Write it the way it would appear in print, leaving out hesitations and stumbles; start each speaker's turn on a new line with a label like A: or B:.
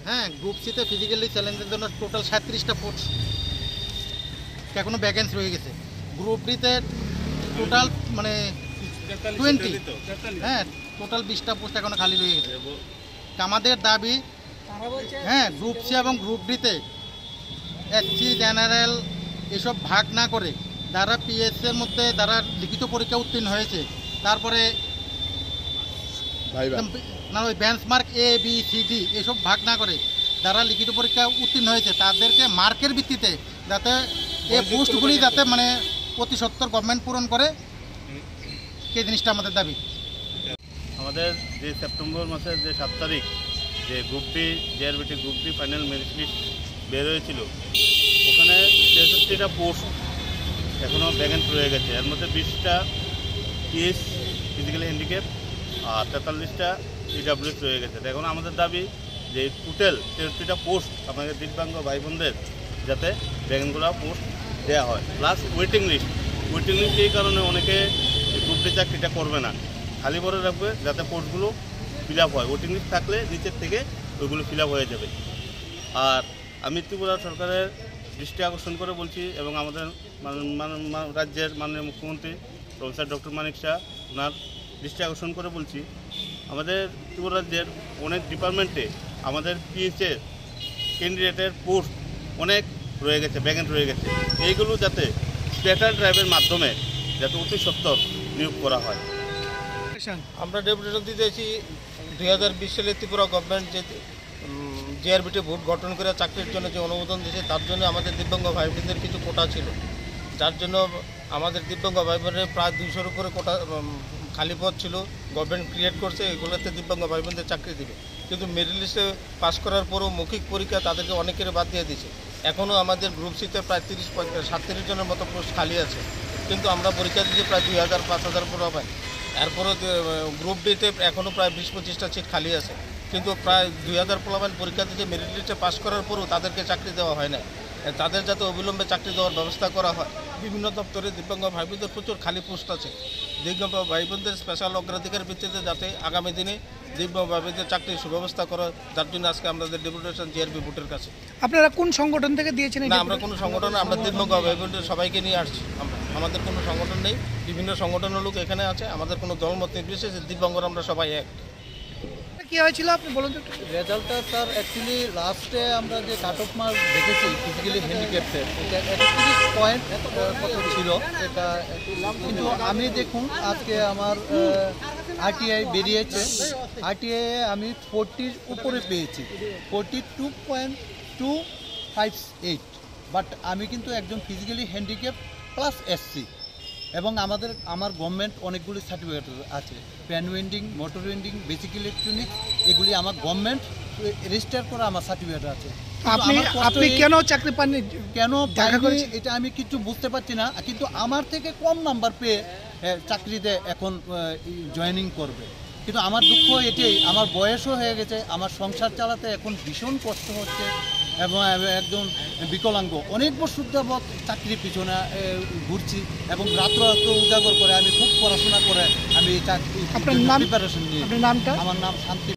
A: হ্যাঁ, গ্রুপ সিতে ফিজিক্যালি চ্যালেঞ্জের জন্য টোটাল 37টা পোস্ট এখনো ভ্যাকেন্সি রয়ে গেছে। গ্রুপ ডিতে টোটাল মানে 20, হ্যাঁ টোটাল 20টা পোস্ট এখনো খালি রয়ে গেছে। আমাদের দাবি, হ্যাঁ গ্রুপ সি এবং গ্রুপ ডিতে এসসি জেনারেল এসব ভাগ না করে যারা পিএসসির মধ্যে যারা লিখিত পরীক্ষা উত্তীর্ণ হয়েছে, তারপরে না ওই benchmark A B C D এসব ভাগ না করে যারা লিখিত পরীক্ষা উত্তীর্ণ হয়েছে তাদেরকে মার্কের ভিত্তিতে যাতে এই পোস্টগুলি যাতে মানে প্রতি সত্তর গভর্নমেন্ট পূরণ করে, সেই জিনিসটা আমাদের দাবি।
B: আমাদের যে সেপ্টেম্বর মাসের যে 7 তারিখ যে group D JRBT group D final merit list বের হয়েছিল, ওখানে 63টা পোস্ট এখনও ভ্যাকেন্ট রয়ে গেছে। এর মধ্যে 20টা পিএস ফিজিক্যালি হ্যান্ডিক্যাপ আর 43টা ইডাব্লিউএস রয়ে গেছে। এখন আমাদের দাবি যে টোটাল 63টা পোস্ট আমাদের দিব্যাঙ্গ ভাই বোনদের যাতে ভ্যাকেন্টগুলো পোস্ট দেওয়া হয়, প্লাস ওয়েটিং লিস্ট এই কারণে অনেকে গ্রুপ ডি চাকরিটা করবে না, খালি করে রাখবে যাতে পোস্টগুলো ফিল আপ হয়। ওয়েটিং লিস্ট থাকলে নিচের থেকে ওইগুলো ফিল আপ হয়ে যাবে। আর আমি ত্রিপুরা সরকারের দৃষ্টি আকর্ষণ করে বলছি এবং আমাদের রাজ্যের মাননীয় মুখ্যমন্ত্রী প্রফেসর ডক্টর মানিক শাহ, ওনার দৃষ্টি আকর্ষণ করে বলছি, আমাদের ত্রিপুরা রাজ্যের অনেক ডিপার্টমেন্টে আমাদের পিএইচের ক্যান্ডিডেটের পোস্ট অনেক রয়ে গেছে, ভ্যাকেন্ট রয়ে গেছে। এইগুলো যাতে স্পেশাল ড্রাইভের মাধ্যমে যাতে অতি সত্বর নিয়োগ করা হয়।
C: আমরা ডেপুটেশন দিতেছি 2020 সালে ত্রিপুরা গভর্নমেন্ট যে জেআরবিটি বোর্ড গঠন করে চাকরির জন্য যে অনুমোদন দিয়েছে, তার জন্য আমাদের দিব্যাঙ্গ ভাই বোনদের কিছু কোটা ছিল, যার জন্য আমাদের দিব্যাঙ্গ ভাই বোনের প্রায় 200-র উপরে কোটা খালি পদ ছিল, গভর্নমেন্ট ক্রিয়েট করছে। এগুলোতে দিব্যাঙ্গ ভাই বোনদের চাকরি দেবে, কিন্তু মেরিট লিস্টে পাস করার পরও মৌখিক পরীক্ষা তাদেরকে অনেকের বাদ দিয়ে দিয়েছে। এখনও আমাদের গ্রুপ সিতে প্রায় 37 জনের মতো পোস্ট খালি আছে, কিন্তু আমরা পরীক্ষা দিচ্ছি প্রায় 2000-5000 পোলাপান। এরপরও গ্রুপ ডিতে এখনও প্রায় 20-25টা সিট খালি আছে, কিন্তু প্রায় 2000 পোলাপান পরীক্ষা দিচ্ছে। মেরিট লিস্টে পাস করার পরও তাদেরকে চাকরি দেওয়া হয় না। তাদের যাতে অবিলম্বে চাকরি দেওয়ার ব্যবস্থা করা হয়। বিভিন্ন দপ্তরে দিব্যাঙ্গ ভাই বোনদের প্রচুর খালি পোস্ট আছে। দিব্যাঙ্গ ভাই বোনদের স্পেশাল অগ্রাধিকার ভিত্তিতে যাতে আগামী দিনে দিব্যাঙ্গ ভাই বোনদের চাকরির সুব্যবস্থা করা, যার জন্য আজকে আমাদের ডেপুটেশন জেআরবি বোর্ডের কাছে।
D: আপনারা কোন সংগঠন থেকে দিয়েছেন?
C: না, আমরা কোনো সংগঠন, আমরা দিব্যাঙ্গ ভাই বোনদের সবাইকে নিয়ে আসছি। আমাদের কোনো সংগঠন নেই, বিভিন্ন সংগঠনের লোক এখানে আছে। আমাদের কোনো দলমত নির্বিশেষে দিব্যাঙ্গরা আমরা সবাই এক।
D: কি হয়েছিল আপনি বলুন তো?
E: রেজাল্টটা স্যার অ্যাকচুয়ালি লাস্টে আমরা যে কাট অফ মার্ক দেখেছি ফিজিক্যালি হ্যান্ডিক্যাপের, এটা 31 পয়েন্ট কত ছিল এটা, কিন্তু আমি দেখুন আজকে আমার আরটিআই বেরিয়েছে, আরটিআই আমি 40-র উপরে পেয়েছি, 42.258, বাট আমি কিন্তু একজন ফিজিক্যালি হ্যান্ডিক্যাপ প্লাস এসসি, এবং আমার গভর্নমেন্ট অনেকগুলি সার্টিফিকেট আছে, fan winding, motor winding, basic electronics, এগুলি আমার গভর্নমেন্ট রেজিস্টার করা আমার সার্টিফিকেট আছে।
D: আপনি কেন চাকরি পাননি,
E: কেন এটা আমি কিছু বুঝতে পারছি না, কিন্তু আমার থেকে কম নাম্বার পেয়ে চাকরিতে এখন জয়েনিং করবে। কিন্তু আমার দুঃখ এটাই, আমার বয়সও হয়ে গেছে, আমার সংসার চালাতে এখন ভীষণ কষ্ট হচ্ছে, এবং একজন বিকলাঙ্গ, অনেক বছর যাবৎ চাকরির পিছনে ঘুরছি, এবং রাত্র উজাগর করে আমি খুব পড়াশোনা করে আমি চাকরি প্রিপারেশন নিই।
D: আপনার নামটা?
E: আমার নাম শান্তি।